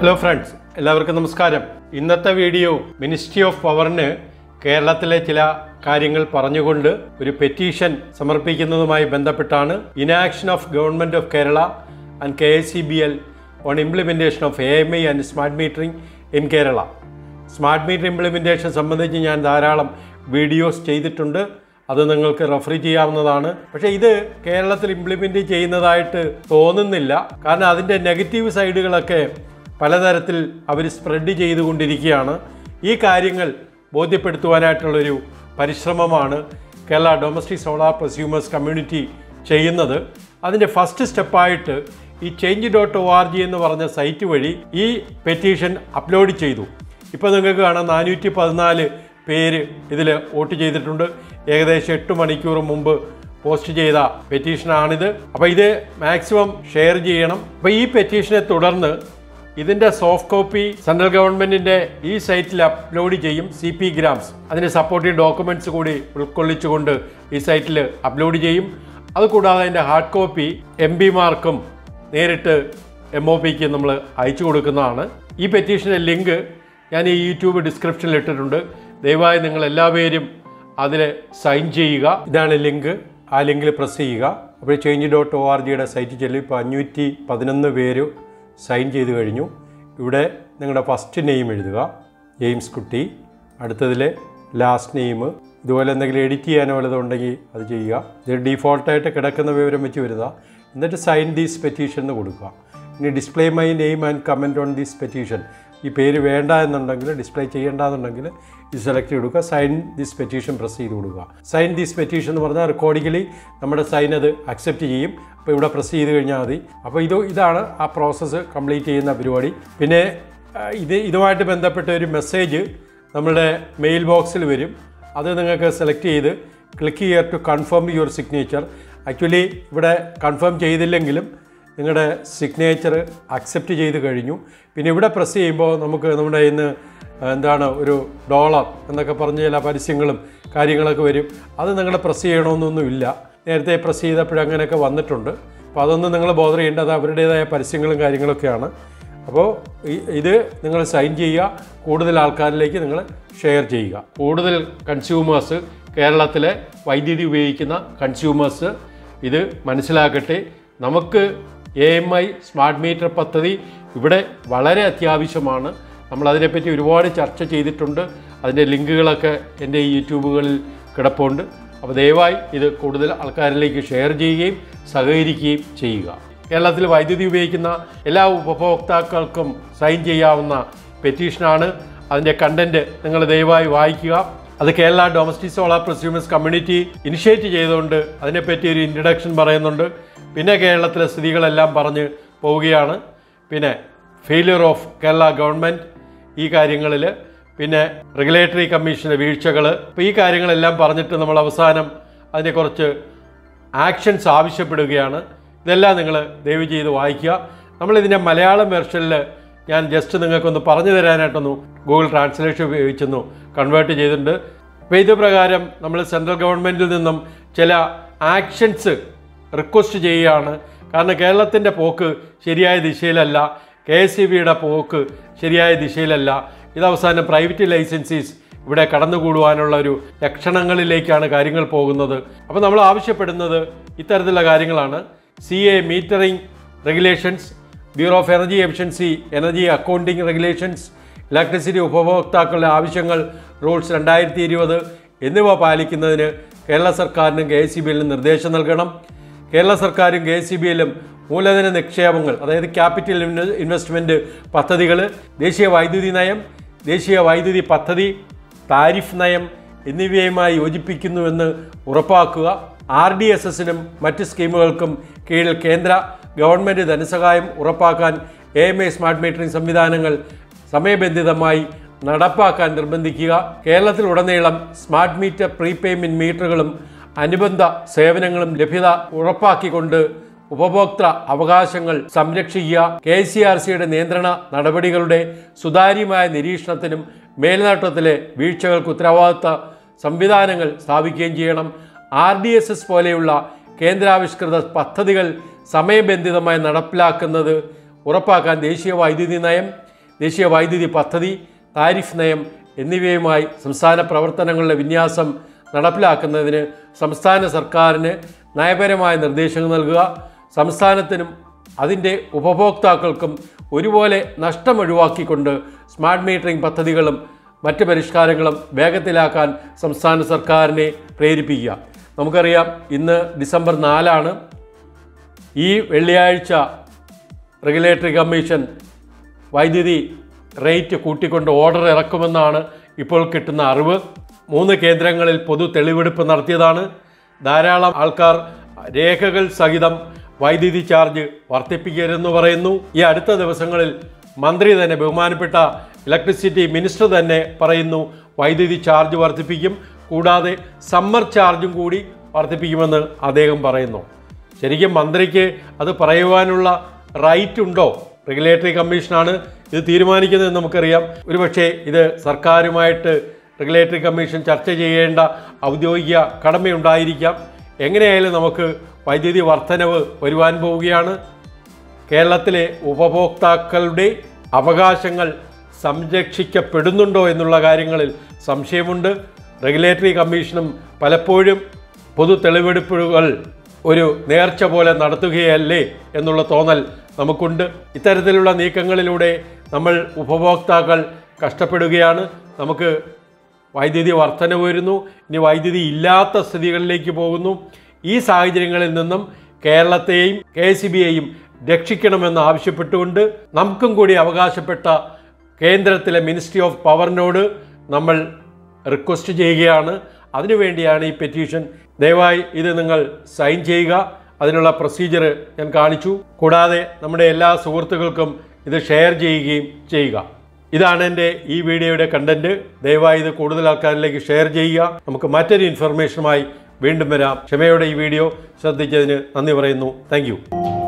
Hello friends, എല്ലാവർക്കും നമസ്കാരം. ഇന്നത്തെ വീഡിയോ മിനിസ്ട്രി ഓഫ് പവറിന് കേരളത്തിലെ ചില കാര്യങ്ങൾ പറഞ്ഞുകൊണ്ട് ഒരു പെറ്റീഷൻ സമർപ്പിക്കുന്നതുമായി ബന്ധപ്പെട്ടാണ്. Inaction of government of Kerala and KSEBL on implementation of AMI and smart metering in Kerala. Smart meter implementation സംബന്ധിച്ച് ഞാൻ ധാരാളം വീഡിയോസ് ചെയ്തിട്ടുണ്ട്, അത് നിങ്ങൾക്ക് റെഫർ ചെയ്യാവുന്നതാണ്. പക്ഷേ ഇത് കേരളത്തിൽ ഇംപ്ലിമെൻറ്റ് ചെയ്യുന്നതായിട്ട് തോന്നുന്നില്ല. കാരണം അതിൻ്റെ നെഗറ്റീവ് സൈഡുകളൊക്കെ പലതരത്തിൽ അവർ സ്പ്രെഡ് ചെയ്തുകൊണ്ടിരിക്കുകയാണ്. ഈ കാര്യങ്ങൾ ബോധ്യപ്പെടുത്തുവാനായിട്ടുള്ളൊരു പരിശ്രമമാണ് Kerala domestic solar prosumers community ചെയ്യുന്നത്. അതിൻ്റെ ഫസ്റ്റ് സ്റ്റെപ്പായിട്ട് ഈ change.org എന്ന് പറഞ്ഞ സൈറ്റ് വഴി ഈ പെറ്റീഷൻ അപ്ലോഡ് ചെയ്തു. ഇപ്പോൾ നിങ്ങൾക്ക് കാണാം 414 പേര് ഇതിൽ വോട്ട് ചെയ്തിട്ടുണ്ട്. ഏകദേശം 8 മണിക്കൂർ മുമ്പ് പോസ്റ്റ് ചെയ്ത പെറ്റീഷനാണിത്. അപ്പോൾ ഇത് മാക്സിമം ഷെയർ ചെയ്യണം. അപ്പോൾ ഈ പെറ്റീഷനെ തുടർന്ന് ഇതിൻ്റെ സോഫ്റ്റ് കോപ്പി സെൻട്രൽ ഗവൺമെൻറ്റിൻ്റെ ഈ സൈറ്റിൽ അപ്ലോഡ് ചെയ്യും. CP ഗ്രാംസ് അതിൻ്റെ സപ്പോർട്ടിംഗ് ഡോക്യുമെൻറ്റ്സ് കൂടി ഉൾക്കൊള്ളിച്ചുകൊണ്ട് ഈ സൈറ്റിൽ അപ്ലോഡ് ചെയ്യും. അതുകൂടാതെ അതിൻ്റെ ഹാർഡ് കോപ്പി MPമാർക്കും നേരിട്ട് MOPക്ക് നമ്മൾ അയച്ചു കൊടുക്കുന്നതാണ്. ഈ പെറ്റീഷൻ്റെ ലിങ്ക് ഞാൻ ഈ യൂട്യൂബ് ഡിസ്ക്രിപ്ഷനിൽ ഇട്ടിട്ടുണ്ട്. ദയവായി നിങ്ങൾ എല്ലാവരും അതിൽ സൈൻ ചെയ്യുക. ഇതാണ് ലിങ്ക്. ആ ലിങ്കിൽ പ്രസ് ചെയ്യുക. അപ്പോൾ change.orgയുടെ സൈറ്റിൽ ചെല്ലും. ഇപ്പോൾ 511 പേര് സൈൻ ചെയ്ത് കഴിഞ്ഞു. ഇവിടെ നിങ്ങളുടെ ഫസ്റ്റ് നെയിം എഴുതുക, ജെയിംസ് കുട്ടി. അടുത്തതിൽ ലാസ്റ്റ് നെയിം. ഇതുപോലെ എന്തെങ്കിലും എഡിറ്റ് ചെയ്യാനോ വല്ലതുണ്ടെങ്കിൽ അത് ചെയ്യുക. ഇത് ഡീഫോൾട്ടായിട്ട് കിടക്കുന്ന വിവരം വെച്ച് വരുക. എന്നിട്ട് സൈൻ ദീസ് പെറ്റീഷൻ എന്ന് കൊടുക്കുക. ഇനി display my name and comment on these petition. ഈ പേര് വേണ്ട എന്നുണ്ടെങ്കിൽ, ഡിസ്പ്ലേ ചെയ്യേണ്ടതെന്നുണ്ടെങ്കിൽ ഇത് സെലക്ട് ചെയ്ത് കൊടുക്കുക. സൈൻ ദിസ് പെറ്റീഷൻ പ്രസ് ചെയ്ത് കൊടുക്കുക. സൈൻ ദിസ് പെറ്റീഷൻ എന്ന് പറഞ്ഞാൽ റെക്കോർഡിക്കലി നമ്മുടെ സൈൻ അത് അക്സെപ്റ്റ് ചെയ്യും. അപ്പോൾ ഇവിടെ പ്രസ് ചെയ്ത് കഴിഞ്ഞാൽ മതി. അപ്പോൾ ഇതാണ് ആ പ്രോസസ്സ് കംപ്ലീറ്റ് ചെയ്യുന്ന പരിപാടി. പിന്നെ ഇതുമായിട്ട് ബന്ധപ്പെട്ട ഒരു മെസ്സേജ് നമ്മുടെ മെയിൽ ബോക്സിൽ വരും. അത് നിങ്ങൾക്ക് സെലക്ട് ചെയ്ത് click here to confirm your signature. Actually ഇവിടെ കൺഫേം ചെയ്തില്ലെങ്കിലും നിങ്ങളുടെ സിഗ്നേച്ചർ അക്സെപ്റ്റ് ചെയ്ത് കഴിഞ്ഞു. പിന്നെ ഇവിടെ പ്രസ് ചെയ്യുമ്പോൾ നമുക്ക് നമ്മുടെ ഇന്ന് ഒരു $1 എന്നൊക്കെ പറഞ്ഞ ചില പരസ്യങ്ങളും കാര്യങ്ങളൊക്കെ വരും. അത് നിങ്ങൾ പ്രസ് ചെയ്യണമെന്നൊന്നുമില്ല. നേരത്തെ പ്രസ് ചെയ്തപ്പോഴങ്ങനെയൊക്കെ വന്നിട്ടുണ്ട്. അപ്പോൾ അതൊന്നും നിങ്ങൾ ബോധർ ചെയ്യേണ്ട. അത് അവരുടേതായ പരസ്യങ്ങളും കാര്യങ്ങളൊക്കെയാണ്. അപ്പോൾ ഇത് നിങ്ങൾ സൈൻ ചെയ്യുക. കൂടുതൽ ആൾക്കാരിലേക്ക് നിങ്ങൾ ഷെയർ ചെയ്യുക. കൂടുതൽ കൺസ്യൂമേഴ്സ്, കേരളത്തിലെ വൈദ്യുതി ഉപയോഗിക്കുന്ന കൺസ്യൂമേഴ്സ് ഇത് മനസ്സിലാക്കട്ടെ. നമുക്ക് AMI സ്മാർട്ട് മീറ്റർ പദ്ധതി ഇവിടെ വളരെ അത്യാവശ്യമാണ്. നമ്മളതിനെപ്പറ്റി ഒരുപാട് ചർച്ച ചെയ്തിട്ടുണ്ട്. അതിൻ്റെ ലിങ്കുകളൊക്കെ എൻ്റെ യൂട്യൂബുകളിൽ കിടപ്പുണ്ട്. അപ്പോൾ ദയവായി ഇത് കൂടുതൽ ആൾക്കാരിലേക്ക് ഷെയർ ചെയ്യുകയും സഹകരിക്കുകയും ചെയ്യുക. കേരളത്തിൽ വൈദ്യുതി ഉപയോഗിക്കുന്ന എല്ലാ ഉപഭോക്താക്കൾക്കും സൈൻ ചെയ്യാവുന്ന പെറ്റീഷനാണ്. അതിൻ്റെ കണ്ടൻറ്റ് നിങ്ങൾ ദയവായി വായിക്കുക. അത് Kerala domestic solar prosumers community initiate ചെയ്തുകൊണ്ട് അതിനെപ്പറ്റി ഒരു ഇൻട്രഡക്ഷൻ പറയുന്നുണ്ട്. പിന്നെ കേരളത്തിലെ സ്ഥിതികളെല്ലാം പറഞ്ഞ് പോവുകയാണ്. പിന്നെ ഫെയിലിയർ ഓഫ് കേരള ഗവൺമെൻറ് ഈ കാര്യങ്ങളിൽ, പിന്നെ റെഗുലേറ്ററി കമ്മീഷൻ്റെ വീഴ്ചകൾ, ഇപ്പോൾ ഈ കാര്യങ്ങളെല്ലാം പറഞ്ഞിട്ട് നമ്മൾ അവസാനം അതിനെ കുറച്ച് ആക്ഷൻസ് ആവശ്യപ്പെടുകയാണ്. ഇതെല്ലാം നിങ്ങൾ ദയവ് ചെയ്ത് വായിക്കുക. നമ്മളിതിൻ്റെ മലയാളം വെർഷനിൽ ഞാൻ ജസ്റ്റ് നിങ്ങൾക്കൊന്ന് പറഞ്ഞു തരാനായിട്ടൊന്നു ഗൂഗിൾ ട്രാൻസ്ലേഷൻ ഉപയോഗിച്ചൊന്നു കൺവേർട്ട് ചെയ്തിട്ടുണ്ട്. അപ്പോൾ ഇത് പ്രകാരം നമ്മൾ സെൻട്രൽ ഗവൺമെൻറ്റിൽ നിന്നും ചില ആക്ഷൻസ് റിക്വസ്റ്റ് ചെയ്യുകയാണ്. കാരണം കേരളത്തിൻ്റെ പോക്ക് ശരിയായ ദിശയിലല്ല, KSEBയുടെ പോക്ക് ശരിയായ ദിശയിലല്ല. ഇത് അവസാനം പ്രൈവറ്റ് ലൈസൻസീസ് ഇവിടെ കടന്നുകൂടുവാനുള്ള ഒരു ലക്ഷണങ്ങളിലേക്കാണ് കാര്യങ്ങൾ പോകുന്നത്. അപ്പോൾ നമ്മൾ ആവശ്യപ്പെടുന്നത് ഇത്തരത്തിലുള്ള കാര്യങ്ങളാണ്. CA metering regulations, bureau of energy efficiency, energy accounting regulations, electricity ഉപഭോക്താക്കളുടെ ആവശ്യങ്ങൾ റൂൾസ് 2020 എന്നിവ പാലിക്കുന്നതിന് കേരള സർക്കാരിനും KSEBLനും നിർദ്ദേശം നൽകണം. കേരള സർക്കാരും KSEBLും മൂലധന നിക്ഷേപങ്ങൾ, അതായത് ക്യാപിറ്റൽ ഇൻവെസ്റ്റ്മെൻറ്റ് പദ്ധതികൾ, ദേശീയ വൈദ്യുതി നയം, ദേശീയ വൈദ്യുതി പദ്ധതി, താരിഫ് നയം എന്നിവയുമായി യോജിപ്പിക്കുന്നുവെന്ന് ഉറപ്പാക്കുക. RDSSനും മറ്റ് സ്കീമുകൾക്കും കീഴിൽ കേന്ദ്ര ഗവൺമെൻറ് ധനസഹായം ഉറപ്പാക്കാൻ AMI സ്മാർട്ട് മീറ്ററിംഗ് സംവിധാനങ്ങൾ സമയബന്ധിതമായി നടപ്പാക്കാൻ നിർബന്ധിക്കുക. കേരളത്തിലുടനീളം സ്മാർട്ട് മീറ്റർ പ്രീപേയ്മെൻറ്റ് മീറ്ററുകളും അനുബന്ധ സേവനങ്ങളും ലഭ്യത ഉറപ്പാക്കിക്കൊണ്ട് ഉപഭോക്തൃ അവകാശങ്ങൾ സംരക്ഷിക്കുക. KCRCയുടെ നിയന്ത്രണ നടപടികളുടെ സുതാര്യമായ നിരീക്ഷണത്തിനും മേൽനോട്ടത്തിലെ വീഴ്ചകൾക്ക് ഉത്തരവാദിത്ത സംവിധാനങ്ങൾ സ്ഥാപിക്കുകയും ചെയ്യണം. RDSS പോലെയുള്ള കേന്ദ്രാവിഷ്കൃത പദ്ധതികൾ സമയബന്ധിതമായി നടപ്പിലാക്കുന്നത് ഉറപ്പാക്കാൻ ദേശീയ വൈദ്യുതി നയം, ദേശീയ വൈദ്യുതി പദ്ധതി, താരിഫ് നയം എന്നിവയുമായി സംസ്ഥാന പ്രവർത്തനങ്ങളുടെ വിന്യാസം നടപ്പിലാക്കുന്നതിന് സംസ്ഥാന സർക്കാരിന് നയപരമായ നിർദ്ദേശങ്ങൾ നൽകുക, സംസ്ഥാനത്തിനും അതിൻ്റെ ഉപഭോക്താക്കൾക്കും ഒരുപോലെ നഷ്ടം ഒഴിവാക്കിക്കൊണ്ട് സ്മാർട്ട് മീറ്ററിംഗ് പദ്ധതികളും മറ്റ് പരിഷ്കാരങ്ങളും വേഗത്തിലാക്കാൻ സംസ്ഥാന സർക്കാരിനെ പ്രേരിപ്പിക്കുക. നമുക്കറിയാം, ഇന്ന് ഡിസംബർ 4 ഈ വെള്ളിയാഴ്ച റെഗുലേറ്ററി കമ്മീഷൻ വൈദ്യുതി റേറ്റ് കൂട്ടിക്കൊണ്ട് ഓർഡർ ഇറക്കുമെന്നാണ് ഇപ്പോൾ കിട്ടുന്ന അറിവ്. 3 കേന്ദ്രങ്ങളിൽ പൊതു തെളിവെടുപ്പ് നടത്തിയതാണ്. ധാരാളം ആൾക്കാർ രേഖകൾ സഹിതം വൈദ്യുതി ചാർജ് വർദ്ധിപ്പിക്കരുതെന്ന് പറയുന്നു. ഈ അടുത്ത ദിവസങ്ങളിൽ മന്ത്രി തന്നെ, ബഹുമാനപ്പെട്ട ഇലക്ട്രിസിറ്റി മിനിസ്റ്റർ തന്നെ പറയുന്നു വൈദ്യുതി ചാർജ് വർദ്ധിപ്പിക്കും, കൂടാതെ സമ്മർ ചാർജും കൂടി വർദ്ധിപ്പിക്കുമെന്ന് അദ്ദേഹം പറയുന്നു. ശരിക്കും മന്ത്രിക്ക് അത് പറയുവാനുള്ള റൈറ്റ് ഉണ്ടോ? റെഗുലേറ്ററി കമ്മീഷനാണ് ഇത് തീരുമാനിക്കുന്നതെന്ന് നമുക്കറിയാം. ഒരുപക്ഷെ ഇത് സർക്കാരുമായിട്ട് റെഗുലേറ്ററി കമ്മീഷൻ ചർച്ച ചെയ്യേണ്ട ഔദ്യോഗിക കടമയുണ്ടായിരിക്കാം. എങ്ങനെയായാലും നമുക്ക് വൈദ്യുതി വർധനവ് വരുവാൻ പോവുകയാണ്. കേരളത്തിലെ ഉപഭോക്താക്കളുടെ അവകാശങ്ങൾ സംരക്ഷിക്കപ്പെടുന്നുണ്ടോ എന്നുള്ള കാര്യങ്ങളിൽ സംശയമുണ്ട്. റെഗുലേറ്ററി കമ്മീഷനും പലപ്പോഴും പൊതു തെളിവെടുപ്പുകൾ ഒരു നേർച്ച പോലെ നടത്തുകയല്ലേ എന്നുള്ള തോന്നൽ നമുക്കുണ്ട്. ഇത്തരത്തിലുള്ള നീക്കങ്ങളിലൂടെ നമ്മൾ ഉപഭോക്താക്കൾ കഷ്ടപ്പെടുകയാണ്. നമുക്ക് വൈദ്യുതി വർധന വരുന്നു, ഇനി വൈദ്യുതി ഇല്ലാത്ത സ്ഥിതികളിലേക്ക് പോകുന്നു. ഈ സാഹചര്യങ്ങളിൽ നിന്നും കേരളത്തെയും KSEBയെയും രക്ഷിക്കണമെന്ന് ആവശ്യപ്പെട്ടുകൊണ്ട് നമുക്കും കൂടി അവകാശപ്പെട്ട കേന്ദ്രത്തിലെ മിനിസ്ട്രി ഓഫ് പവറിനോട് നമ്മൾ റിക്വസ്റ്റ് ചെയ്യുകയാണ്. അതിനുവേണ്ടിയാണ് ഈ പെറ്റീഷൻ. ദയവായി ഇത് നിങ്ങൾ സൈൻ ചെയ്യുക. അതിനുള്ള പ്രൊസീജിയർ ഞാൻ കാണിച്ചു. കൂടാതെ നമ്മുടെ എല്ലാ സുഹൃത്തുക്കൾക്കും ഇത് ഷെയർ ചെയ്യുകയും ചെയ്യുക. ഇതാണ് എൻ്റെ ഈ വീഡിയോയുടെ കണ്ടന്റ്. ദയവായി ഇത് കൂടുതൽ ആൾക്കാരിലേക്ക് ഷെയർ ചെയ്യുക. നമുക്ക് മറ്റൊരു ഇൻഫർമേഷനുമായി വീണ്ടും വരാം. ക്ഷമയോടെ ഈ വീഡിയോ ശ്രദ്ധിച്ചതിന് നന്ദി പറയുന്നു. താങ്ക്